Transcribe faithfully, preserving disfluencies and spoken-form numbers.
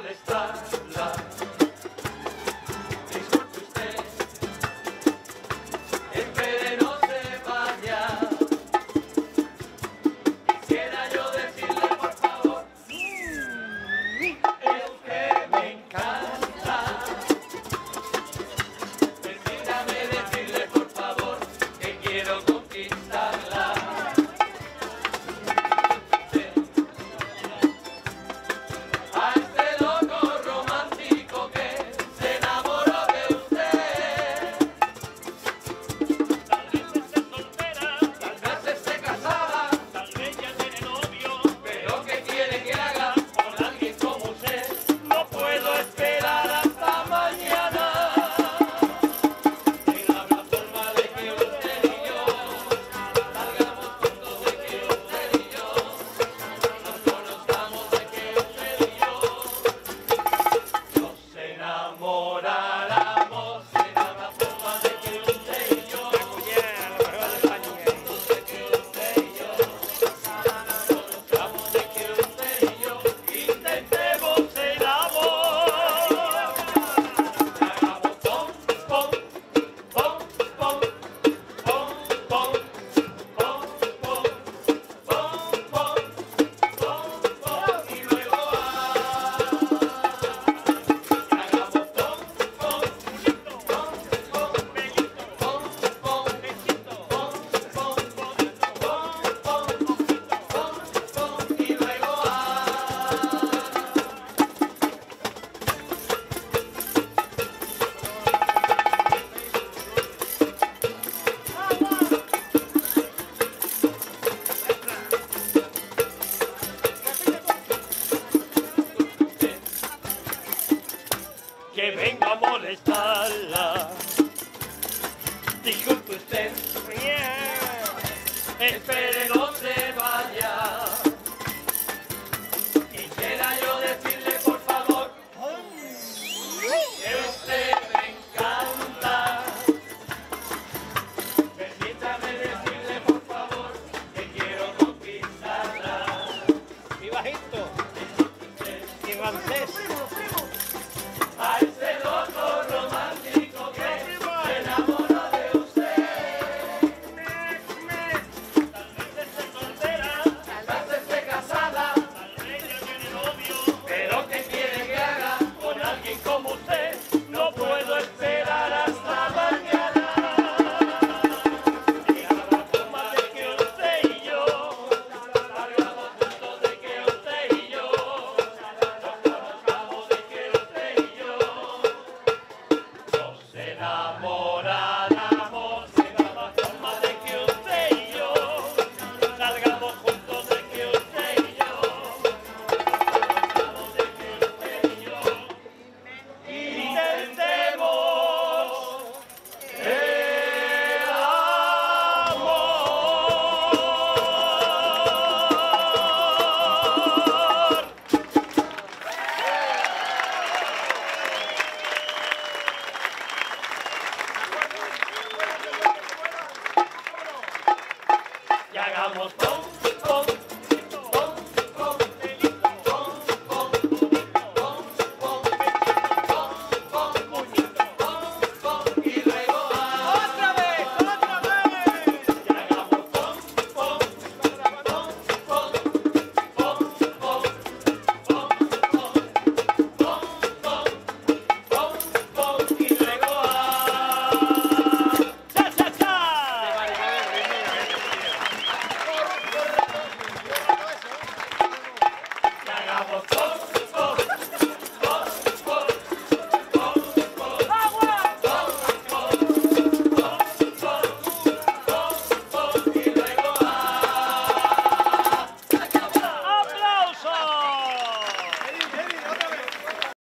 molestarla. Disculpe usted, espere, no se vaya. Quisiera yo decirle, por favor, es que me encanta. Permítame decirle, por favor, que quiero conquistarla. A este loco romántico que se enamoró de usted. Tal vez esté soltera, Tal vez esté casada, tal vez ya tiene novio, pero ¿qué quiere que haga con alguien como usted? no puedo esperar Hasta mañana. No habrá forma de que usted y yo salgamos juntos, de que usted y yo nos conozcamos, de que usted y yo nos enamoráramos. No habrá forma de que usted y yo salgamos juntos, de que usted y yo nos conozcamos, de que usted y yo intentemos el amor. Hagamos pom, pom, pom, pom, pom, pom, pom, pom, pom, pom, pom, pom, y luego ah. Hagamos pom, pom, pom, pom, pom, pom, pom, pom, pom, pom, pom, pom, pom, y luego ah. que venga a molestarla. Disculpe usted, espere, no se vaya. Quisiera yo decirle, por favor, que usted me encanta. Permítame decirle, por favor, que quiero conquistarla. Y bajito, y francés.